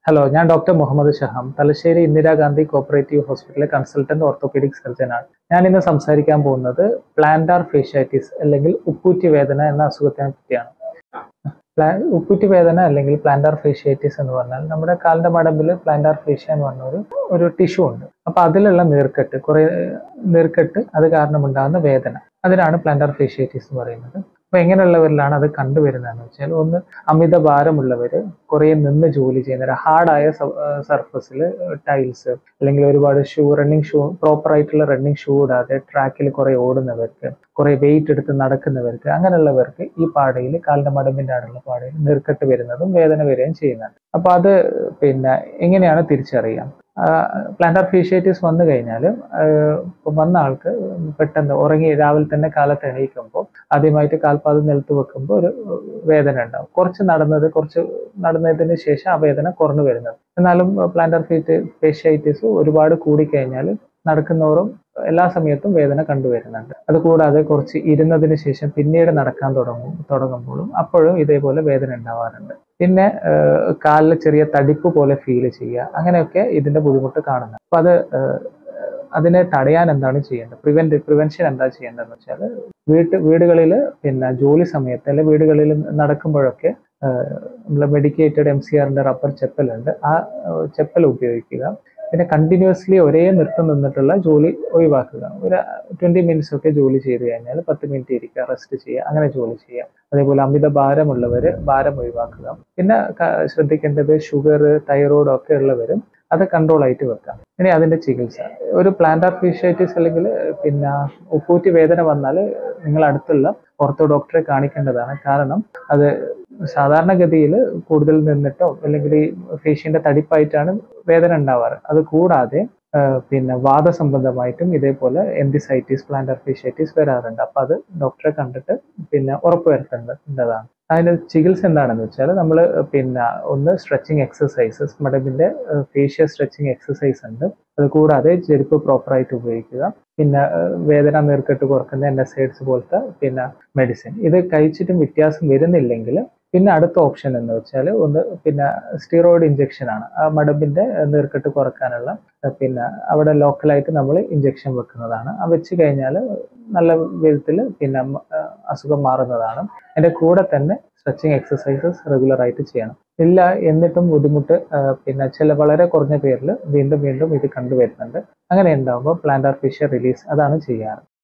Hello, ഞാൻ doctor Muhammad Shaham, Thalassery Indira Gandhi cooperative ഹോസ്പിറ്റലിലെ consultant orthopaedic സർജനാണ്. ഞാൻ ഇന്ന് സംസാരിക്കാൻ പോകുന്നത് പ്ലാന്റാർ ഫേഷ്യാറ്റിസ് അല്ലെങ്കിൽ ഉപ്പൂറ്റി വേദന എന്ന അസുഖത്തിനെ പറ്റിയാണ്. ഉപ്പൂറ്റി വേദന അല്ലെങ്കിൽ പ്ലാന്റാർ ഫേഷ്യാറ്റിസ് എന്ന് പറഞ്ഞാൽ നമ്മുടെ കാലിന്റെ മടമ്പിൽ പ്ലാന്റാർ ഫേഷ്യ എന്ന് പറഞ്ഞ ഒരു ടിഷ്യൂ ഉണ്ട്. അപ്പൊ അതിലുള്ള നീർക്കെട്ട് അത് കാരണമുണ്ടാകുന്ന വേദന, അതിനാണ് പ്ലാന്റാർ ഫേഷ്യാറ്റിസ് എന്ന് പറയുന്നത്. അപ്പൊ എങ്ങനെയുള്ളവരിലാണ് അത് കണ്ടുവരുന്നതെന്ന് വെച്ചാൽ, ഒന്ന് അമിത ഭാരമുള്ളവര്, കുറെ നിന്ന് ജോലി ചെയ്യുന്നവർ, ഹാർഡായ സർഫസിൽ ടൈൽസ് അല്ലെങ്കിൽ ഒരുപാട് റണ്ണിങ് ഷൂ, പ്രോപ്പർ ആയിട്ടുള്ള റണ്ണിങ് ഷൂ ഇടാതെ ട്രാക്കിൽ കുറെ ഓടുന്നവർക്ക്, കുറെ വെയിറ്റ് എടുത്ത് നടക്കുന്നവർക്ക്, അങ്ങനെയുള്ളവർക്ക് ഈ പാടയിൽ, കാലിന്റെ മടമ്പിന്റെ അടുള്ള പാടയിൽ നീർക്കെട്ട് വരുന്നതും വേദന വരികയും ചെയ്യുന്നുണ്ട്. അപ്പൊ അത് എങ്ങനെയാണ് തിരിച്ചറിയാം? പ്ലാന്റാർ ഫേഷ്യാറ്റിസ് വന്നു കഴിഞ്ഞാൽ വന്ന ആൾക്ക് പെട്ടെന്ന് രാവിലെ തന്നെ കാലത്ത് എണീക്കുമ്പോൾ ആദ്യമായിട്ട് കാൽപാദം നിലത്ത് വെക്കുമ്പോൾ ഒരു വേദന ഉണ്ടാവും. കുറച്ച് നടന്നതിന് ശേഷം ആ വേദന കുറഞ്ഞു വരുന്നത്. എന്നാലും പ്ലാന്റാർ ഫേഷ്യാറ്റിസ് ഒരുപാട് കൂടിക്കഴിഞ്ഞാൽ നടക്കുന്നവരും എല്ലാ സമയത്തും വേദന കണ്ടുവരുന്നുണ്ട്. അതുകൂടാതെ കുറച്ച് ഇരുന്നതിന് ശേഷം പിന്നീട് നടക്കാൻ തുടങ്ങുമ്പോഴും അപ്പോഴും ഇതേപോലെ വേദന ഉണ്ടാവാറുണ്ട്. പിന്നെ കാലിൽ ചെറിയ തടിപ്പ് പോലെ ഫീൽ ചെയ്യുക, അങ്ങനെയൊക്കെ ഇതിന്റെ ബുദ്ധിമുട്ട് കാണുന്നത്. അപ്പൊ അതിനെ തടയാൻ എന്താണ് ചെയ്യേണ്ടത്? പ്രിവെൻഷൻ എന്താ ചെയ്യേണ്ടതെന്ന് വെച്ചാൽ, വീടുകളിൽ ജോലി സമയത്ത് അല്ലെങ്കിൽ വീടുകളിൽ നടക്കുമ്പോഴൊക്കെ നമ്മൾ മെഡിക്കേറ്റഡ് MCRന്റെ റബ്ബർ ചെപ്പലുണ്ട്, ആ ചെപ്പൽ ഉപയോഗിക്കുക. പിന്നെ കണ്ടിന്യൂസ്ലി ഒരേ നൃത്തം നിന്നിട്ടുള്ള ജോലി ഒഴിവാക്കുക. ഒരു 20 മിനിറ്റ്സ് ഒക്കെ ജോലി ചെയ്ത് കഴിഞ്ഞാൽ 10 മിനിറ്റ് ഇരിക്കുക, റെസ്റ്റ് ചെയ്യുക, അങ്ങനെ ജോലി ചെയ്യുക. അതേപോലെ അമിത ഭാരമുള്ളവര് ഭാരം ഒഴിവാക്കുക. പിന്നെ ശ്രദ്ധിക്കേണ്ടത് ഷുഗർ, തൈറോയ്ഡ് ഒക്കെ ഉള്ളവരും അത് കൺട്രോൾ ആയിട്ട് വെക്കാം. ഇനി അതിന്റെ ചികിത്സ, ഒരു പ്ലാന്റാർ ഫേഷ്യാറ്റിസ് അല്ലെങ്കിൽ ഉപ്പൂറ്റി വേദന വന്നാൽ നിങ്ങൾ അടുത്തുള്ള ഓർത്തോ ഡോക്ടറെ കാണിക്കേണ്ടതാണ്. കാരണം അത് സാധാരണഗതിയിൽ കൂടുതൽ നിന്നിട്ടോ അല്ലെങ്കിൽ ഈ ഫേഷ്യന്റെ തടിപ്പായിട്ടാണ് വേദന ഉണ്ടാവാറ്. അത് കൂടാതെ വാദസംബന്ധമായിട്ടും ഇതേപോലെ എൻഡിസൈറ്റിസ്, പ്ലാന്റാർ ഫേഷ്യാറ്റിസ് വരാറുണ്ട്. അപ്പൊ അത് ഡോക്ടറെ കണ്ടിട്ട് ഉറപ്പുവരുത്തേണ്ടതാണ്. അതിന്റെ ചികിത്സ എന്താണെന്ന് വെച്ചാൽ, നമ്മൾ ഒന്ന് സ്ട്രെച്ചിങ് എക്സസൈസസ്, മടമ്പിന്റെ ഫേഷ്യൽ സ്ട്രെച്ചിങ് എക്സസൈസ് ഉണ്ട്. അത് കൂടാതെ ചെരുപ്പ് പ്രോപ്പറായിട്ട് ഉപയോഗിക്കുക. പിന്നെ വേദന നീർക്കെട്ട് കുറക്കുന്ന NSAIDs പോലത്തെ മെഡിസിൻ. ഇത് കഴിച്ചിട്ടും വ്യത്യാസം വരുന്നില്ലെങ്കിൽ പിന്നെ അടുത്ത ഓപ്ഷൻ എന്ന് വെച്ചാൽ സ്റ്റീറോയിഡ് ഇഞ്ചക്ഷൻ ആണ്. ആ മടമ്പിന്റെ നീർക്കെട്ട് കുറക്കാനുള്ള അവിടെ ലോക്കലായിട്ട് നമ്മൾ ഇഞ്ചക്ഷൻ വെക്കുന്നതാണ്. ആ വെച്ച് കഴിഞ്ഞാൽ നല്ല വിധത്തിൽ അസുഖം മാറുന്നതാണ്. അതിന്റെ കൂടെ തന്നെ സ്ട്രെച്ചിങ് എക്സസൈസസ് റെഗുലർ ആയിട്ട് ചെയ്യണം. ഇല്ല എന്നിട്ടും ബുദ്ധിമുട്ട് വളരെ കുറഞ്ഞ പേരിൽ വീണ്ടും ഇത് കണ്ടുവരുന്നുണ്ട്. അങ്ങനെ ഉണ്ടാകുമ്പോൾ പ്ലാന്റാർ ഫേഷ്യ റിലീസ് അതാണ് ചെയ്യാറ്.